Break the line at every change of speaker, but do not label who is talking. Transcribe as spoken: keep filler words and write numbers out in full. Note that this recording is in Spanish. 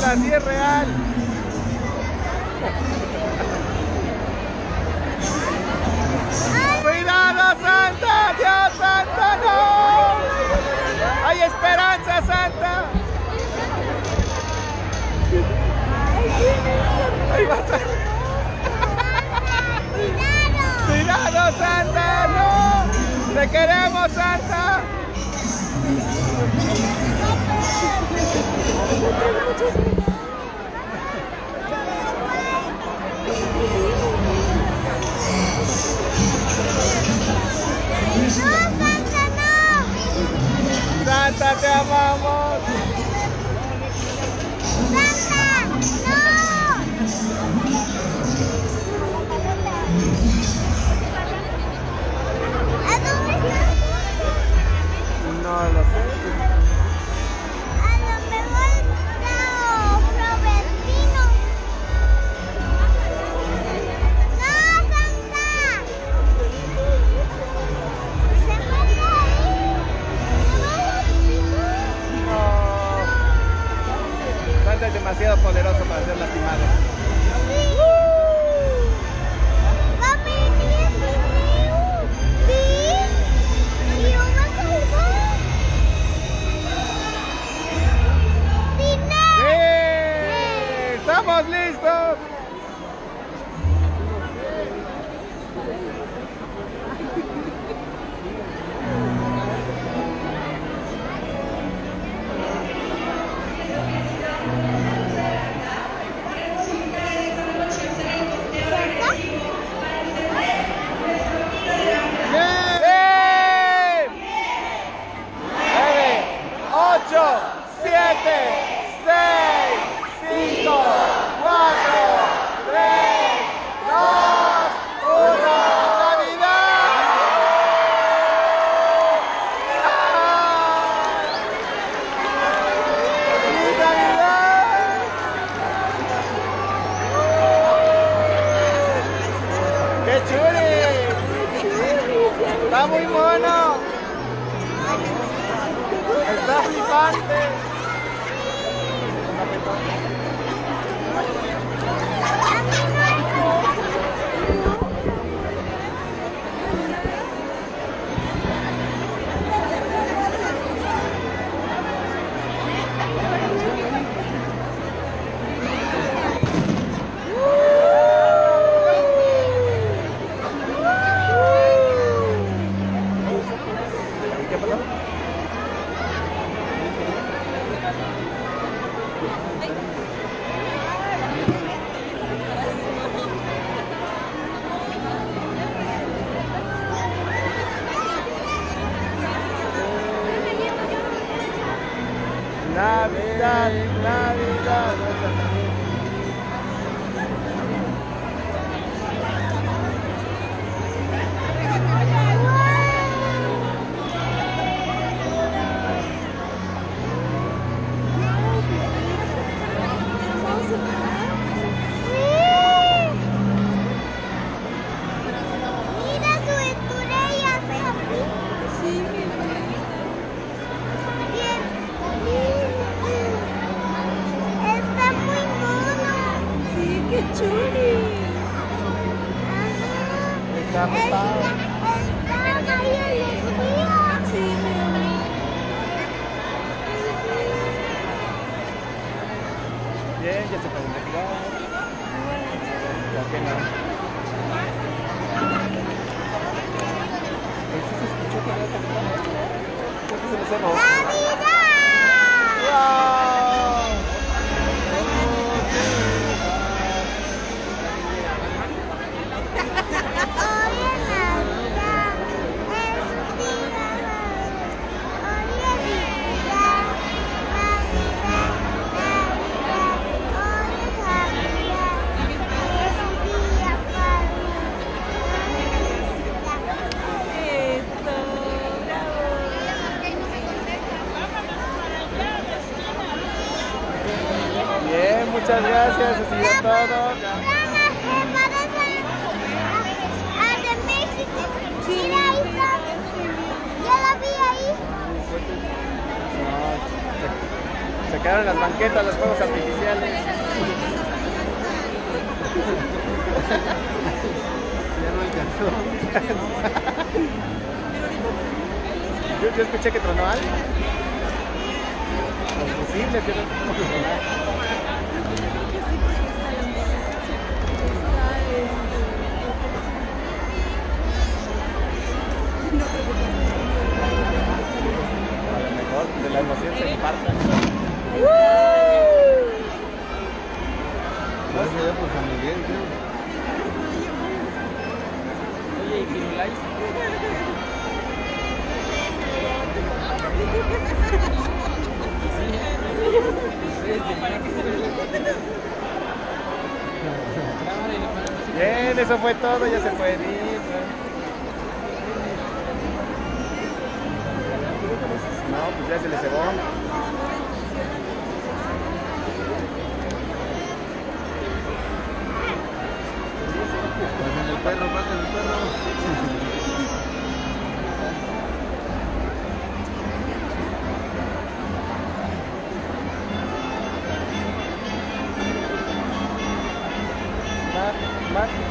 Santa, sí es real. ¡Cuidado, Santa! ¡Dios, Santa, no! ¡Hay esperanza, Santa! ¡Ahí va, Santa! ¡Cuidado, Santa! ¡No! ¡Te queremos, Santa! Santa, te amamos.
Santa, no. ¿A dónde está?
No lo sé.
A lo mejor está Robertino. No, Santa. Se fue ahí.
Santa es demasiado poderoso para ser lastimado.
Sí. Mami, ¿tienes dinero? Sí. ¿Y una salva? ¡Dinero!
¡Sí! ¡Estamos listos! Está muy mono. Está flipante. Navidad, Navidad. Está muy padre.
Están ahí en los ríos. Sí,
bien, ya se pueden retirar. ¿Por qué no? ¿Sí se escuchó que había cantado? ¿Por qué se los hemos?
¡Navidad!
¡Wow! quemaron las banquetas, los fuegos artificiales.
Ya no alcanzó.
Yo, yo escuché que tronó algo. Los fusibles, que no a lo mejor de la emoción se infartan.
No se ve por San Miguel, creo.
Oye, ¿y Firulais? Bien, eso fue todo, ya se puede ir. No, pues ya se le cebó.
Pasen el perro, pasen el perro.
Mar, Mar.